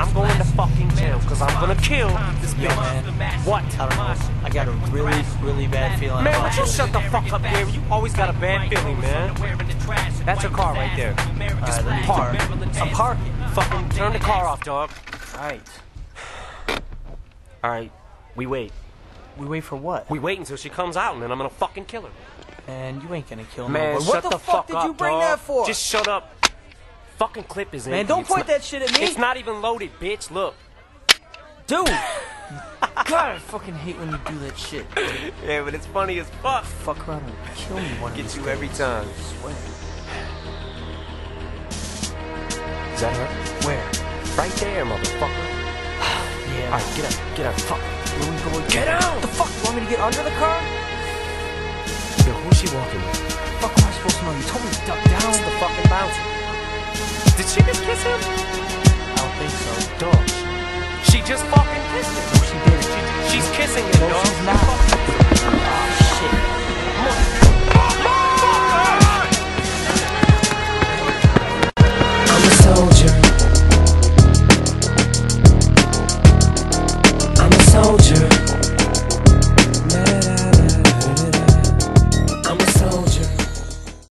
I'm going to fucking jail because I'm gonna kill this Yo, bitch. man. What? I don't know. I got a really bad feeling. Man, about would you this. shut the fuck up, Gary? You always got a bad feeling, man. That's your car right there. Alright, let me Park. I'm parking. Fucking turn the car off, dog. Alright. Alright, we wait. We wait for what? We wait until she comes out and then I'm gonna fucking kill her. And you ain't gonna kill me. Man, What shut the fuck did you bring dog. that for? Just shut up. Fucking clip is in. Man, don't point that shit at me. It's not even loaded, bitch. Look. Dude! God, I fucking hate when you do that shit. Yeah, but it's funny as fuck. Fuck around and kill me one of these Gets you days. every time. I swear. Is that her? Where? Right there, motherfucker. Yeah. Alright, get out. Fuck. Here we go again. Get out! What the fuck? You want me to get under the car? Yo, who's she walking with? Fuck am I supposed to know? You told me to duck down. It's the fucking bouncer. Did she just kiss him? I don't think so. Dog. She just fucking kissed him. No, she didn't. She's kissing him.